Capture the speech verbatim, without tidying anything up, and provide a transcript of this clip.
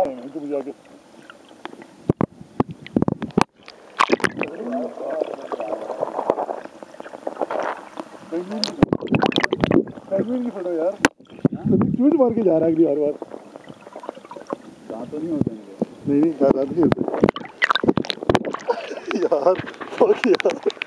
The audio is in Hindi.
फोटो यार चूट मार के जा रहा है अगली हर बार। दांत तो नहीं होते नहीं नहीं दांत नहीं होते यार यार